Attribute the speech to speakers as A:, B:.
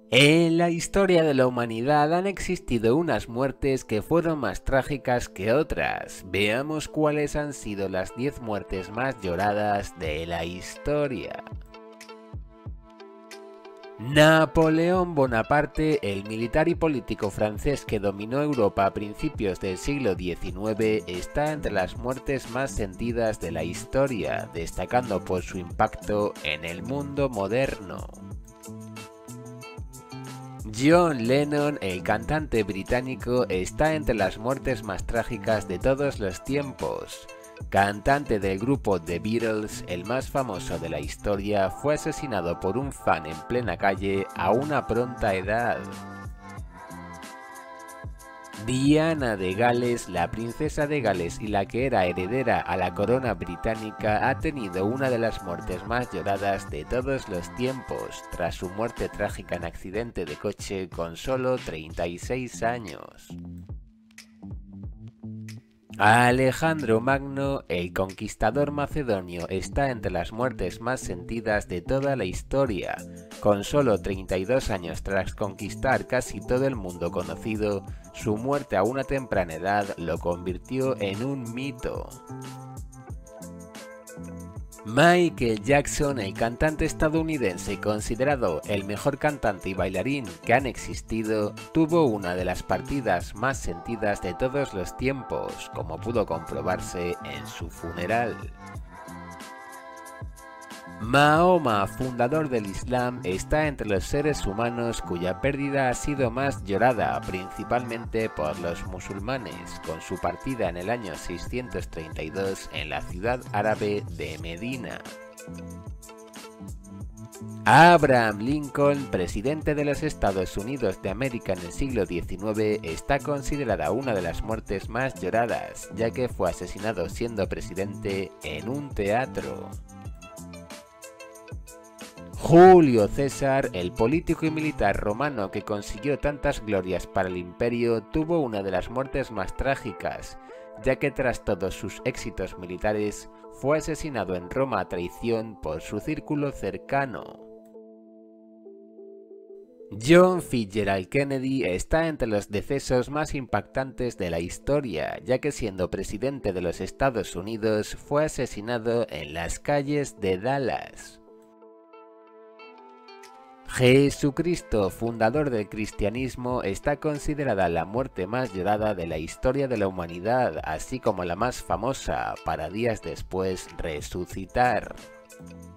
A: En la historia de la humanidad han existido unas muertes que fueron más trágicas que otras. Veamos cuáles han sido las 10 muertes más lloradas de la historia. Napoleón Bonaparte, el militar y político francés que dominó Europa a principios del siglo XIX, está entre las muertes más sentidas de la historia, destacando por su impacto en el mundo moderno. John Lennon, el cantante británico, está entre las muertes más trágicas de todos los tiempos. Cantante del grupo The Beatles, el más famoso de la historia, fue asesinado por un fan en plena calle a una pronta edad. Diana de Gales, la princesa de Gales y la que era heredera a la corona británica, ha tenido una de las muertes más lloradas de todos los tiempos, tras su muerte trágica en accidente de coche con solo 36 años. Alejandro Magno, el conquistador macedonio, está entre las muertes más sentidas de toda la historia. Con solo 32 años tras conquistar casi todo el mundo conocido, su muerte a una temprana edad lo convirtió en un mito. Michael Jackson, el cantante estadounidense considerado el mejor cantante y bailarín que han existido, tuvo una de las partidas más sentidas de todos los tiempos, como pudo comprobarse en su funeral. Mahoma, fundador del Islam, está entre los seres humanos cuya pérdida ha sido más llorada, principalmente por los musulmanes, con su partida en el año 632 en la ciudad árabe de Medina. Abraham Lincoln, presidente de los Estados Unidos de América en el siglo XIX, está considerada una de las muertes más lloradas, ya que fue asesinado siendo presidente en un teatro. Julio César, el político y militar romano que consiguió tantas glorias para el imperio, tuvo una de las muertes más trágicas, ya que tras todos sus éxitos militares, fue asesinado en Roma a traición por su círculo cercano. John Fitzgerald Kennedy está entre los decesos más impactantes de la historia, ya que siendo presidente de los Estados Unidos, fue asesinado en las calles de Dallas. Jesucristo, fundador del cristianismo, está considerada la muerte más llorada de la historia de la humanidad, así como la más famosa, para días después resucitar.